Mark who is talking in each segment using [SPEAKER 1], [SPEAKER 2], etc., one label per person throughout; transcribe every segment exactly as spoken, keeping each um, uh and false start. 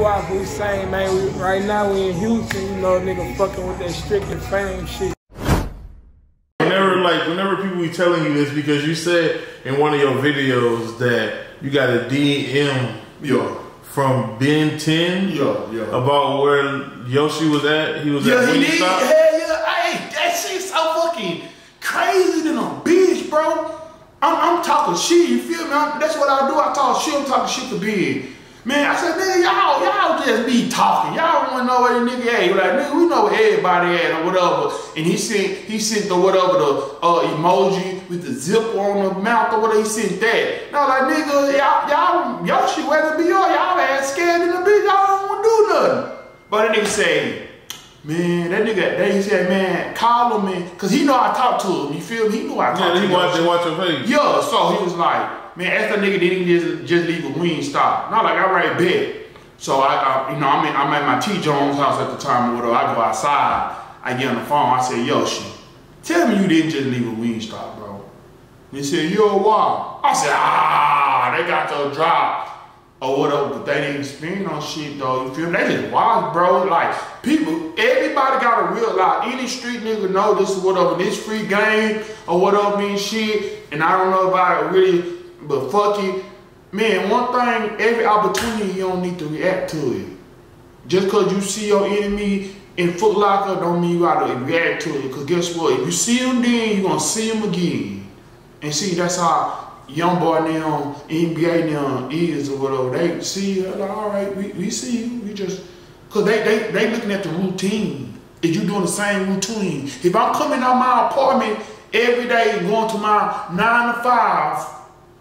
[SPEAKER 1] why, but we saying, man, we, right now we in Houston, you know, nigga fucking with that strict and fame shit.
[SPEAKER 2] Whenever, like, whenever people be telling you this, because you said in one of your videos that you got a D M
[SPEAKER 3] yeah.
[SPEAKER 2] from Ben ten
[SPEAKER 3] yeah, yeah.
[SPEAKER 2] about where Yoshi was at. He was
[SPEAKER 3] yeah,
[SPEAKER 2] at
[SPEAKER 3] he
[SPEAKER 2] Wingstop.
[SPEAKER 3] did. Hell yeah. Hey, that shit's so fucking crazy than a bitch, bro. I'm, I'm talking shit, you feel me? I'm, that's what I do. I talk shit. I'm talking shit to Big. Man, I said, nigga, y'all, y'all just be talking. Y'all want to know where the nigga at. Like, nigga, we know where everybody at or whatever. And he sent, he sent the whatever, the uh, emoji with the zipper on the mouth or whatever. He sent that. And I was like, nigga, y'all, y'all, y'all shit whether be y'all, y'all ass scared in the bitch. Y'all don't want to do nothing. But that nigga say, man, that nigga, that he said, man, call him in, cause he know I talk to him. You feel me? He knew I talk
[SPEAKER 2] yeah,
[SPEAKER 3] to him.
[SPEAKER 2] Yeah, he watch, watch your page.
[SPEAKER 3] Yeah, so he was like, man, ask that nigga, didn't he just, just leave a Wingstop? Not like, I right bet. So I, I, you know, I'm, in, I'm at my T. Jones house at the time or whatever. I go outside, I get on the phone, I say, Yoshi, tell me you didn't just leave a Wingstop, bro. He said, yo, why? I said, ah, they got the drop. Or whatever, but they didn't spend on shit though, you feel me? They just watch, bro. Like, people, everybody gotta realize, any street nigga know this is whatever, this free game or whatever mean shit, and I don't know about it really, but fuck it. Man, one thing, every opportunity you don't need to react to it. Just cause you see your enemy in Foot Locker don't mean you gotta react to it, cause guess what? If you see him then, you're gonna see him again. And see, that's how young boy now, N B A now is or whatever. They see you, like, all right, we, we see you. We just, cause they, they, they looking at the routine. If you doing the same routine. If I'm coming out my apartment every day, going to my nine to five,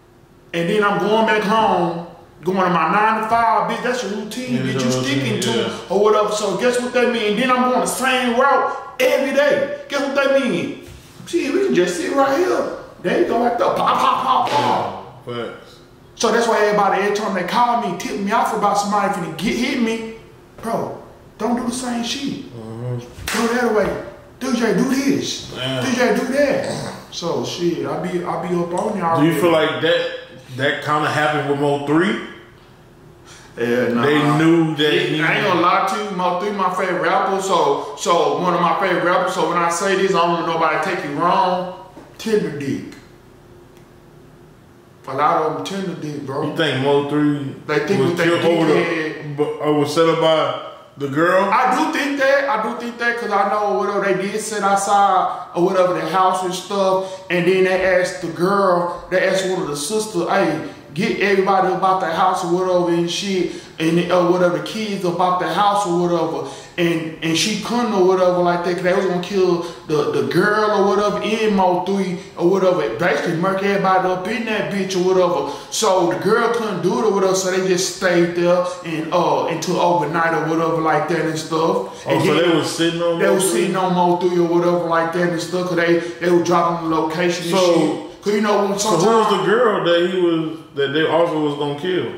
[SPEAKER 3] and then I'm going back home, going to my nine to five, bitch, that's your routine
[SPEAKER 2] yeah,
[SPEAKER 3] that you sticking
[SPEAKER 2] yeah.
[SPEAKER 3] to or whatever. So guess what that mean? Then I'm going the same route every day. Guess what that mean? See, we can just sit right here. There you go, right there, pop, pop, pop, pop.
[SPEAKER 2] Facts.
[SPEAKER 3] So that's why everybody, every time they call me, tip me off about somebody finna get hit me, bro, don't do the same shit. Mm-hmm. Go that way. D J, do this. Damn. D J, do that. So shit, I be, I be up on y'all.
[SPEAKER 2] Do you feel like that, that kind of happened with Mo three?
[SPEAKER 3] Yeah, nah.
[SPEAKER 2] They knew that.
[SPEAKER 3] It,
[SPEAKER 2] he
[SPEAKER 3] I ain't gonna lie to you, Mo three my favorite rapper. So, so one of my favorite rappers. So when I say this, I don't want nobody to take it wrong. Tender dick. A lot of them tender dick, bro.
[SPEAKER 2] You think Mo three
[SPEAKER 3] they think
[SPEAKER 2] was
[SPEAKER 3] they
[SPEAKER 2] killed over the, or was set up by the girl?
[SPEAKER 3] I do think that. I do think that because I know whatever they did sit outside or whatever the house and stuff, and then they asked the girl, they asked one of the sisters, hey, get everybody about the house or whatever and shit, and or whatever the kids about the house or whatever, and and she couldn't or whatever like that because they was gonna kill the the girl or whatever in Mo three or whatever, basically murk everybody up in that bitch or whatever. So the girl couldn't do it or whatever, so they just stayed there and uh until overnight or whatever like that and stuff.
[SPEAKER 2] Oh,
[SPEAKER 3] and
[SPEAKER 2] so they was sitting on
[SPEAKER 3] they was sitting on Mo three or whatever like that and stuff because they they were dropping the location and
[SPEAKER 2] so,
[SPEAKER 3] shit. Cause you know when
[SPEAKER 2] so who was the girl that he was that they also was gonna kill?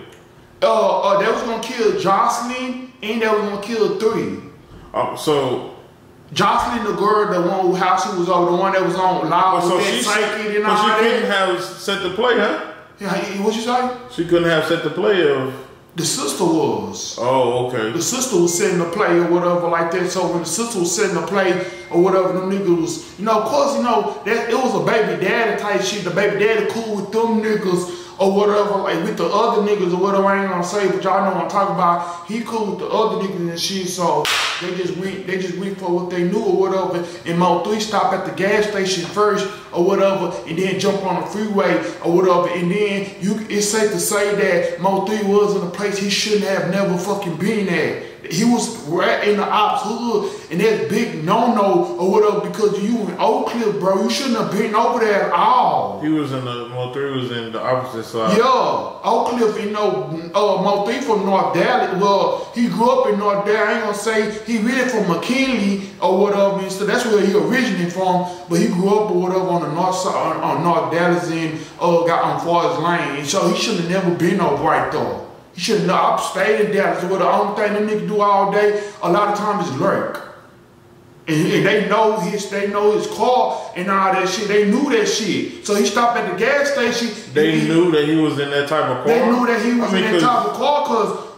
[SPEAKER 3] Uh, uh they was gonna kill Jocelyn and they was gonna kill three.
[SPEAKER 2] Oh, so
[SPEAKER 3] Jocelyn, the girl, the one whose house she was over, the one that was on live
[SPEAKER 2] so
[SPEAKER 3] with
[SPEAKER 2] she,
[SPEAKER 3] that psychic and
[SPEAKER 2] but
[SPEAKER 3] all
[SPEAKER 2] she
[SPEAKER 3] that.
[SPEAKER 2] couldn't have set the play, huh?
[SPEAKER 3] Yeah, what you say?
[SPEAKER 2] She couldn't have set the play of.
[SPEAKER 3] The sister was.
[SPEAKER 2] Oh, okay.
[SPEAKER 3] The sister was setting the play or whatever like that. So when the sister was setting the play or whatever, them niggas was, you know, of course, you know, that it was a baby daddy type shit. The baby daddy cool with them niggas or whatever, like with the other niggas or whatever. I ain't gonna say, but y'all know what I'm talking about. He cool with the other niggas and shit. So they just went, they just went for what they knew or whatever. And Mo three stopped at the gas station first or whatever, and then jump on the freeway or whatever. And then you, it's safe to say that Mo three was in a place he shouldn't have never fucking been at. He was right in the ops hood, and that's big no-no or whatever because you in Oak Cliff, bro. You shouldn't have been over there at all.
[SPEAKER 2] He was in the, Mo three was in the opposite side.
[SPEAKER 3] Yeah, Oak Cliff, you know, uh, Mo three from North Dallas. Well, he grew up in North Dallas. I ain't gonna say he really from McKinley or whatever, and so that's where he originated from, but he grew up or whatever on the north side, on, on North Dallas and uh, got on Forest Lane, and so he shouldn't have never been over right there. He should have I stayed in Dallas. Well, the only thing them niggas do all day, a lot of times is lurk. And, and they know his, they know his car and all that shit. They knew that shit. So he stopped at the gas station.
[SPEAKER 2] They
[SPEAKER 3] he,
[SPEAKER 2] knew that he was in that type of car.
[SPEAKER 3] They knew that he was
[SPEAKER 2] I mean,
[SPEAKER 3] in that type of car because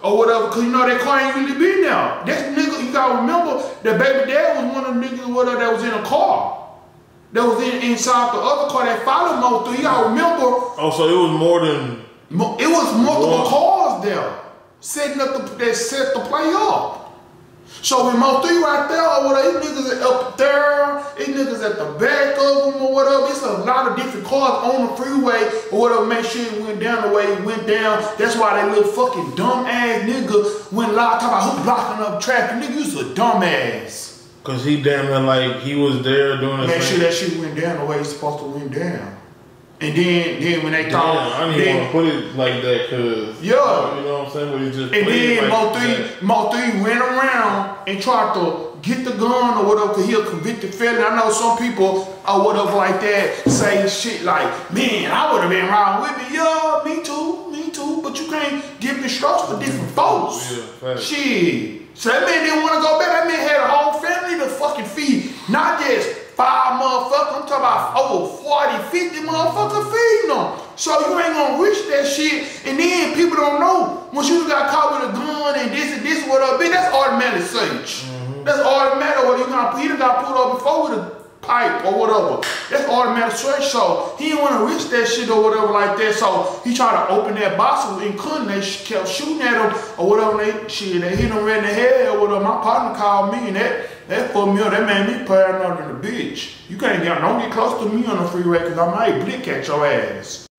[SPEAKER 3] or whatever, cause you know that car ain't really been there. That nigga, you gotta remember that baby dad was one of the niggas whatever that was in a car. That was in, inside the other car that followed Mo three. You gotta remember.
[SPEAKER 2] Oh, so it was more than.
[SPEAKER 3] It was multiple
[SPEAKER 2] one.
[SPEAKER 3] cars there, setting up the, that set the play up. So with Mo three right there, or whatever, these niggas up there, these niggas at the back of them or whatever, it's a lot of different cars on the freeway or whatever, make sure it went down the way it went down. That's why that little fucking dumb ass nigga went loud talking about who blocking up traffic. Nigga, you was a dumb ass.
[SPEAKER 2] Cause he damn near like he was there doing his
[SPEAKER 3] Make
[SPEAKER 2] thing.
[SPEAKER 3] sure that shit went down the way it's supposed to went down. And then, then when they
[SPEAKER 2] Damn,
[SPEAKER 3] thought,
[SPEAKER 2] I didn't
[SPEAKER 3] then,
[SPEAKER 2] want to put it like that, cause
[SPEAKER 3] yeah,
[SPEAKER 2] you know what I'm saying. But he just
[SPEAKER 3] and then
[SPEAKER 2] like
[SPEAKER 3] Mo three,
[SPEAKER 2] that.
[SPEAKER 3] Mo three went around and tried to get the gun or whatever, cause he a convicted felon. I know some people or whatever like that say shit like, man, I would have been riding with me. Yeah, me too, me too. But you can't give instructions for different folks.
[SPEAKER 2] Yeah,
[SPEAKER 3] Shit. So that man didn't want to go back. That man had a whole family to fucking feed, not just five motherfuckers, I'm talking about over forty, fifty motherfuckers feeding them. So you ain't gonna reach that shit. And then people don't know. Once you got caught with a gun and this and this, what up, bitch, that's automatic search. Mm-hmm. That's automatic. What you gonna he done got pulled up before with a pipe or whatever. That's automatic search. So he didn't want to reach that shit or whatever like that. So he tried to open that box and couldn't. They kept shooting at him or whatever. They shit, they hit him right in the head or whatever. My partner called me and that that fucked me up. That made me paranoid in the bitch. You can't get, don't get close to me on the freeway because I might blick at your ass.